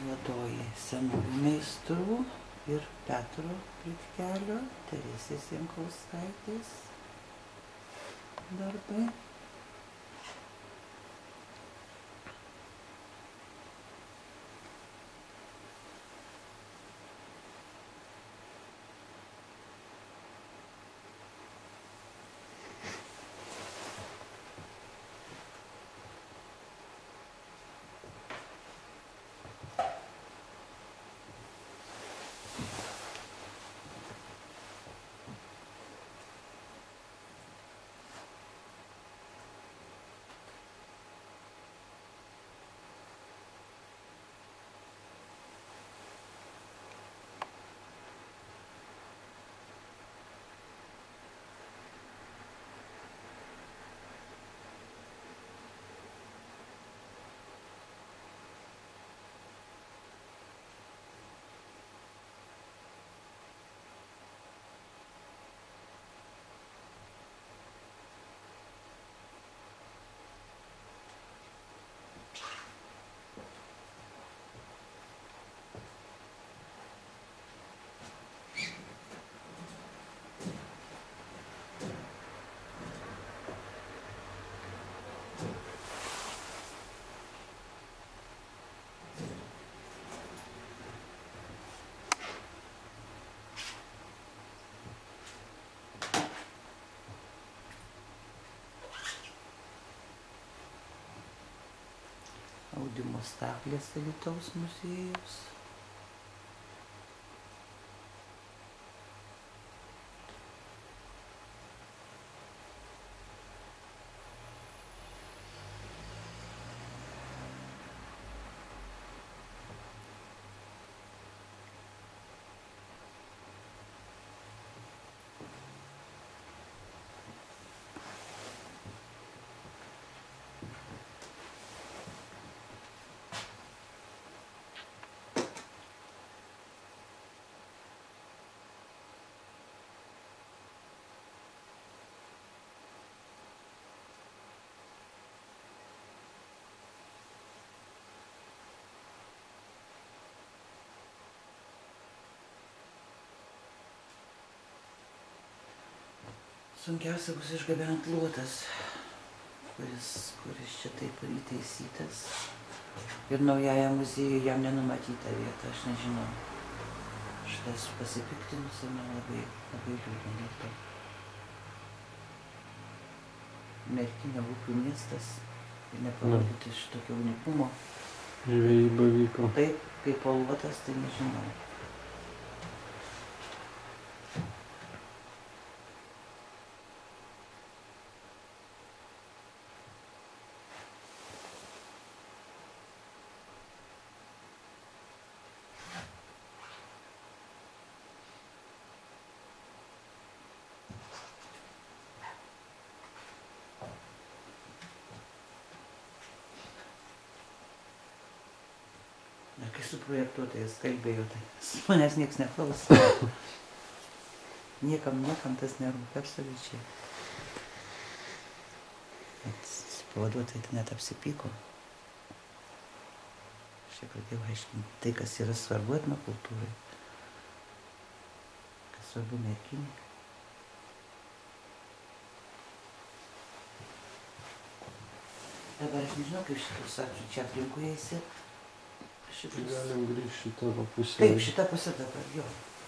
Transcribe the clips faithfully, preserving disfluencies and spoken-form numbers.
juodoji senųjų meistrų ir Petro Plitkelio, Teresės Jankauskaitės darbai. Audimo staklės Alytaus muziejaus. Sunkiausia bus išgabent luotas, kuris, kuris čia taip įtaisytas. Ir naujajam muziejui jam nenumatyta vieta, aš nežinau. Aš esu pasipiktinusi, man labai, labai liūdna dėl to. Merkinė upių miestas ir neparodyti šitokio unikumo. Žvejyba vyko. Taip, kaip luotas, tai nežinau. Kai su projektuotojais kalbėjau, tai manęs nieks neklausė. Niekam, niekam tas nerūpia absoliučiai. Bet pavaduotojai tai net apsipyko. Aš čia pradėjau aiškinti tai, kas yra svarbu etnokultūrai, kas svarbu Merkinei. Dabar aš nežinau, kaip šitus akčių čia aplinkui eisi. Tai galim grįžti tavo pusę. Taip, šitą pusę dabar, jo.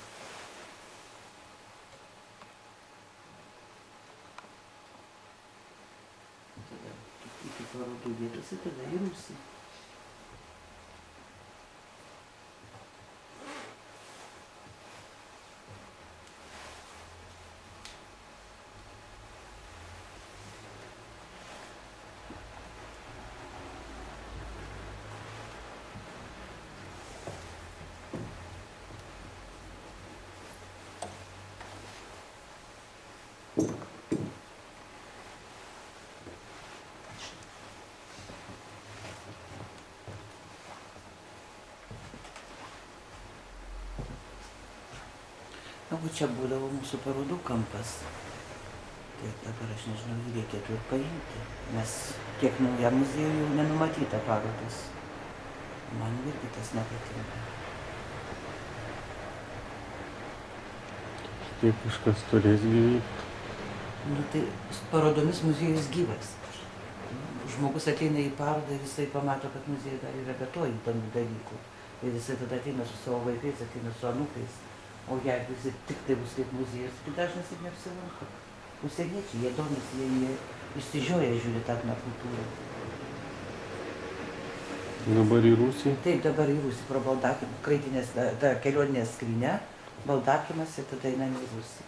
Tada iki parodų vietos ir tada į Rūsį. O čia būdavo mūsų parodų kampas. Tai dabar aš nežinau, jį reikėtų ir paimti, nes kiek naujam muziejui jau nenumatyta parodas. Man irgi tas nepatinka. Tai kažkas turės gyvybę. Nu tai parodomis muziejus gyvas. Žmogus ateina į parodą ir jisai pamato, kad muziejuje dar yra be to įdomių dalykų. Ir jisai tada ateina su savo vaikais, ateina su anūkais. O jeigu jisai tik tai bus kaip muziejus, tai dažnas ir neapsilanko. Užsieniečiai, jie domisi, jie, jie išsižioja žiūri tą kultūrą. Dabar į Rusiją? Taip, dabar į Rusiją, pro Baldakimą, kraitinės, ta, ta kelioninė skrynia, Baldakimas ir tada einam į Rusiją.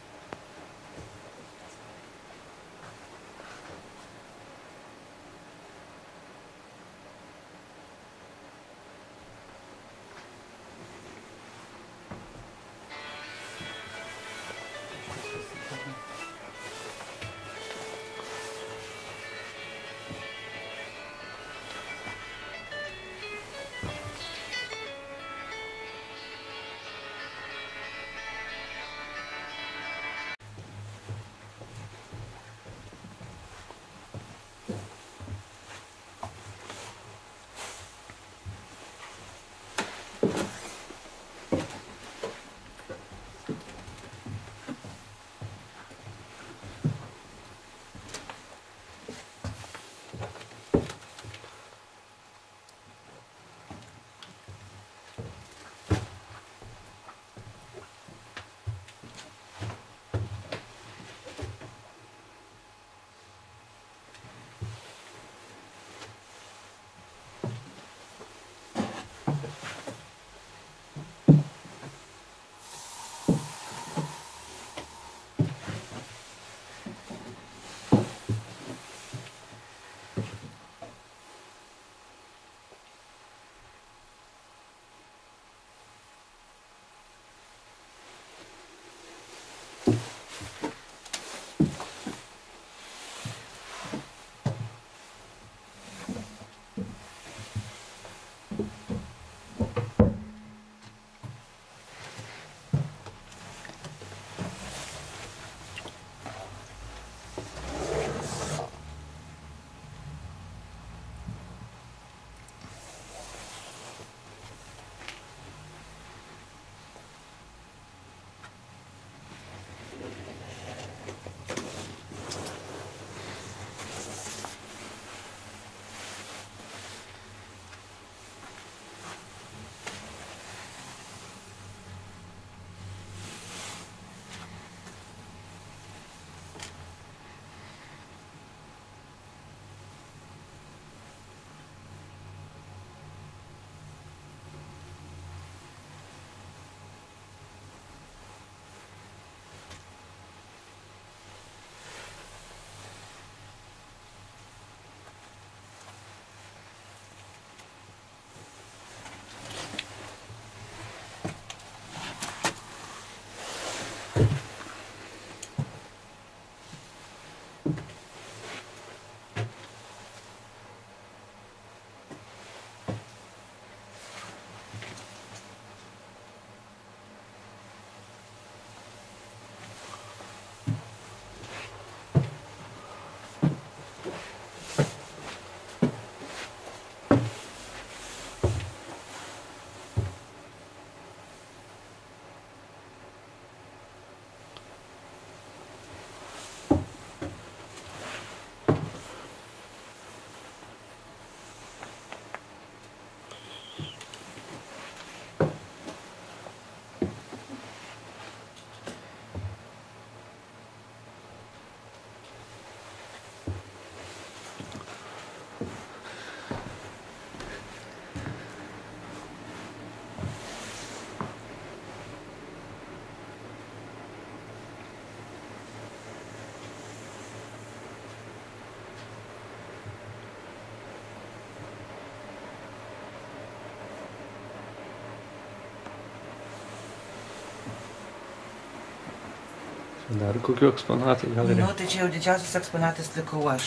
Dar kokių eksponatų gal yra? Nu, tai čia jau didžiausias eksponatas likau aš.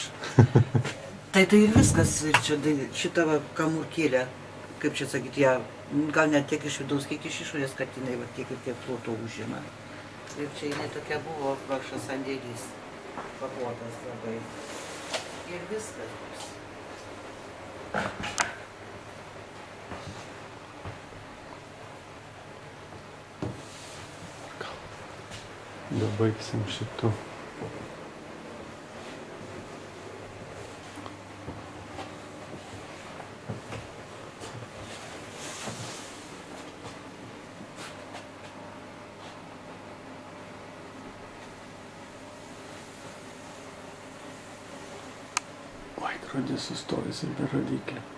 Tai tai ir viskas, ir čia šita va kamurkėlė, kaip čia sakyti, ją, gal net tiek iš vidaus, kiek iš išorės, kad jinai va tiek ir tiek ploto užima. Ir čia jinai tokia buvo, vargšas sandėlys, pakuotas labai. Ir viskas bus. Dabaigsim šitu. Laikrodis sustojęs ir be rodiklio.